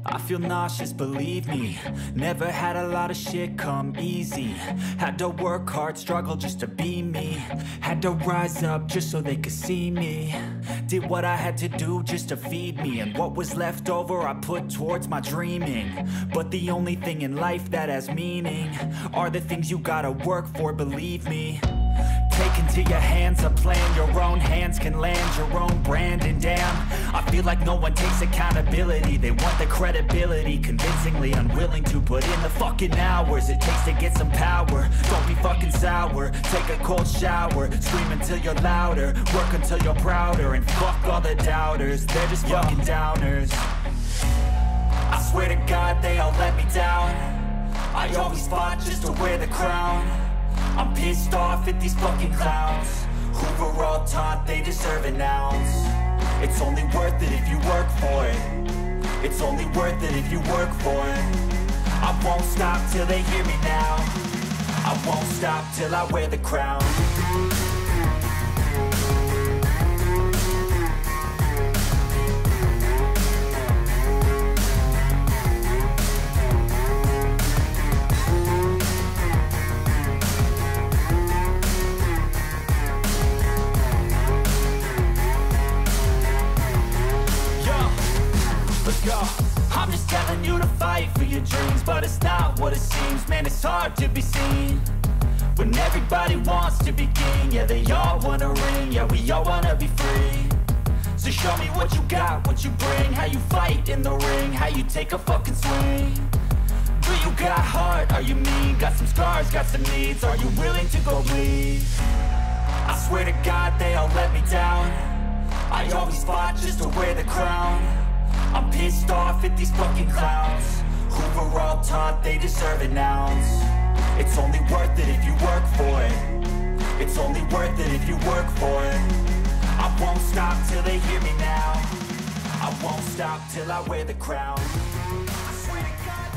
I feel nauseous, believe me. Never had a lot of shit come easy. Had to work hard, struggle just to be me. Had to rise up just so they could see me. Did what I had to do just to feed me. And what was left over I put towards my dreaming. But the only thing in life that has meaning are the things you gotta work for, believe me. Take into your hands a plan, your own hands can land your own brand. And damn, I feel like no one takes accountability. They want the credibility, convincingly unwilling to put in the fucking hours it takes to get some power. Don't be fucking sour, take a cold shower. Scream until you're louder, work until you're prouder. And fuck all the doubters, they're just fucking downers. I swear to God they all let me down. I always fought just to wear the crown. I'm pissed off at these fucking clowns who were all taught they deserve an ounce. It's only worth it if you work for it. It's only worth it if you work for it. I won't stop till they hear me now. I won't stop till I wear the crown. I'm just telling you to fight for your dreams, but it's not what it seems. Man, it's hard to be seen when everybody wants to be king. Yeah, they all wanna ring, yeah, we all wanna be free. So show me what you got, what you bring, how you fight in the ring, how you take a fucking swing. Do you got heart, are you mean? Got some scars, got some needs, are you willing to go bleed? I swear to God they all let me down. I always fought just to wear the crown. I'm pissed off at these fucking clowns who were all taught they deserve an ounce. It's only worth it if you work for it. It's only worth it if you work for it. I won't stop till they hear me now. I won't stop till I wear the crown. I swear to God.